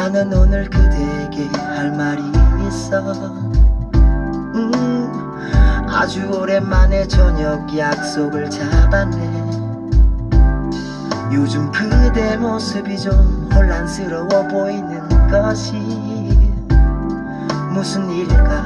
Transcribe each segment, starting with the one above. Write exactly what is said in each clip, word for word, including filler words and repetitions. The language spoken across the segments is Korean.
나는 오늘 그대에게 할 말이 있어. 음, 아주 오랜만에 저녁 약속을 잡았네. 요즘 그대 모습이 좀 혼란스러워 보이는 것이 무슨 일일까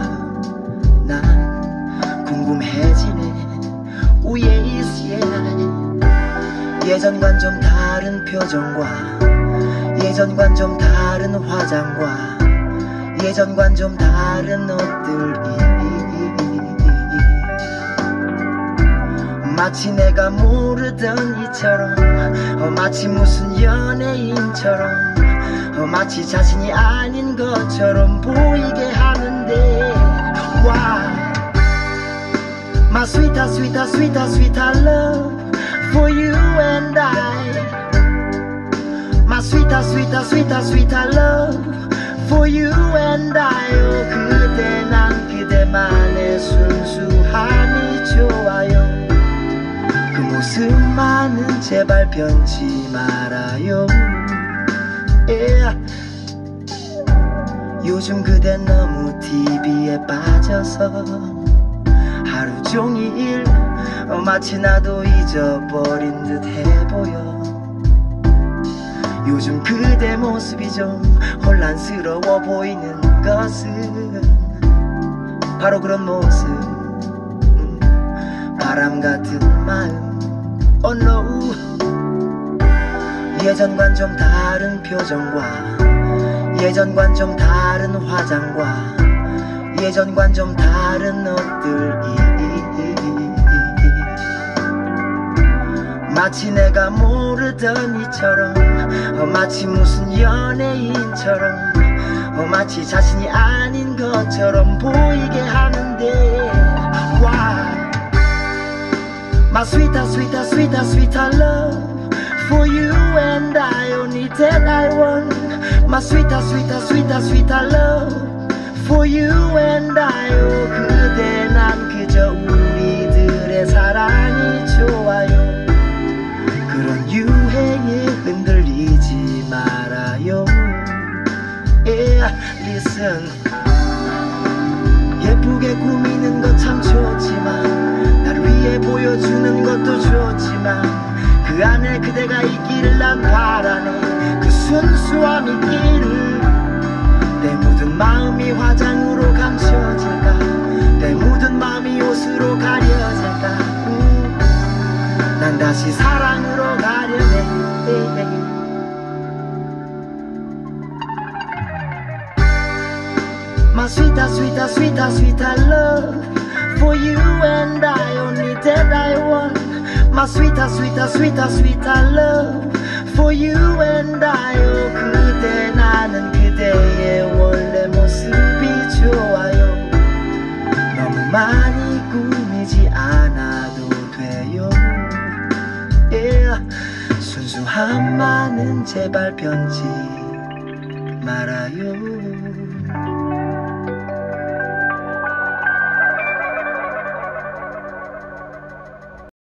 난 궁금해지네. Oh yes, yeah. 예전과는 좀 다른 표정과 예전과는 좀 다른 화장과 예전과는 좀 다른 옷들이 마치 내가 모르던 이처럼 어, 마치 무슨 연예인처럼 어, 마치 자신이 아닌 것처럼 보이게 하는데 와 My sweetheart, sweetheart, sweetheart, sweetheart love for you and I. My sweetheart, sweetheart, sweetheart, sweetheart love for you and I. Oh, 그대 난 그대만의 순수함이 좋아요. 그 모습만은 제발 변치 말아요. Yeah. 요즘 그댄 너무 티비에 빠져서 하루 종일 어, 마치 나도 잊어버린 듯 해보여. 요즘 그대 모습이 좀 혼란스러워 보이는 것은 바로 그런 모습. 음, 바람 같은 마음. Oh no. 예전과는 좀 다른 표정과 예전과는 좀 다른 화장과 예전과는 좀 다른 옷들이 마치 내가 모르던 이처럼 어, 마치 무슨 연예인처럼 어, 마치 자신이 아닌 것처럼 보이게 하는데 와 My sweetheart, sweetheart, sweetheart, sweetheart love for you and I. Only that I want. My sweetheart, sweetheart, sweetheart, sweetheart love for you and I. Oh, 그대 난 그저 우리들의 사랑이 좋아요. 그런 유행에 흔들리지 말아요. Yeah, listen. 예쁘게 꾸미는 것 참 좋지만 날 위해 보여주는 것도 좋지만 그 안에 그대가 있기를 난 바라네. 그 순수함 있기를. 내 묻은 마음이 화장으로 감춰질까 내 묻은 마음이 옷으로 가려질까. 음, 난 다시 사랑으로 가려네. My sweetheart, sweetheart, sweetheart, sweetheart love for you and I. Only that I want. My sweetheart, sweetheart, sweetheart, sweetheart love for you and I. Oh, 그대 나는 그대의 원래 모습이 좋아요. 너무 많이 꾸미지 않아도 돼요. Yeah. 순수함만은 제발 변치 말아요.